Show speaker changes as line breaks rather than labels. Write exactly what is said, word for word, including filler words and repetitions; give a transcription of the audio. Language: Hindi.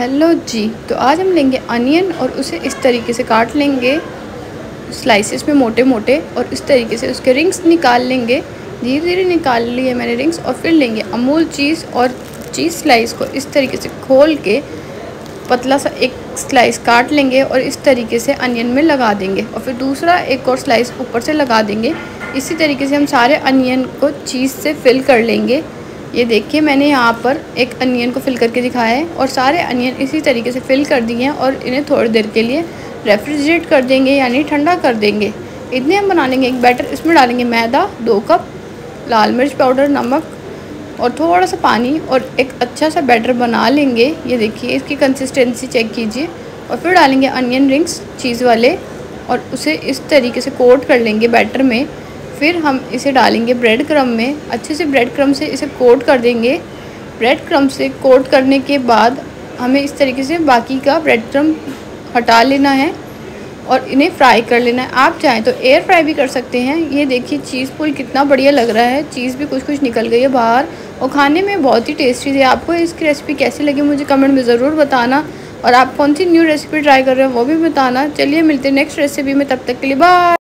हेलो जी। तो आज हम लेंगे अनियन और उसे इस तरीके से काट लेंगे स्लाइसेस में मोटे मोटे, और इस तरीके से उसके रिंग्स निकाल लेंगे। धीरे धीरे निकाल लिए मैंने रिंग्स। और फिर लेंगे अमूल चीज़ और चीज़ स्लाइस को इस तरीके से खोल के पतला सा एक स्लाइस काट लेंगे और इस तरीके से अनियन में लगा देंगे, और फिर दूसरा एक और स्लाइस ऊपर से लगा देंगे। इसी तरीके से हम सारे अनियन को चीज़ से फिल कर लेंगे। ये देखिए मैंने यहाँ पर एक अनियन को फिल करके दिखाया है, और सारे अनियन इसी तरीके से फिल कर दिए हैं और इन्हें थोड़ी देर के लिए रेफ्रिजरेट कर देंगे, यानी ठंडा कर देंगे। इतने हम बना लेंगे एक बैटर। इसमें डालेंगे मैदा, दो कप लाल मिर्च पाउडर, नमक और थोड़ा सा पानी, और एक अच्छा सा बैटर बना लेंगे। ये देखिए इसकी कंसिस्टेंसी चेक कीजिए। और फिर डालेंगे अनियन रिंग्स चीज़ वाले और उसे इस तरीके से कोट कर लेंगे बैटर में। फिर हम इसे डालेंगे ब्रेड क्रम में, अच्छे से ब्रेड क्रम से इसे कोट कर देंगे। ब्रेड क्रम से कोट करने के बाद हमें इस तरीके से बाकी का ब्रेड क्रम हटा लेना है और इन्हें फ्राई कर लेना है। आप चाहें तो एयर फ्राई भी कर सकते हैं। ये देखिए चीज़ पुल कितना बढ़िया लग रहा है, चीज़ भी कुछ कुछ निकल गई है बाहर, और खाने में बहुत ही टेस्टी थी। आपको इसकी रेसिपी कैसी लगी मुझे कमेंट में ज़रूर बताना, और आप कौन सी न्यू रेसिपी ट्राई कर रहे हो वो भी बताना। चलिए मिलते हैं नेक्स्ट रेसिपी में, तब तक के लिए बाय।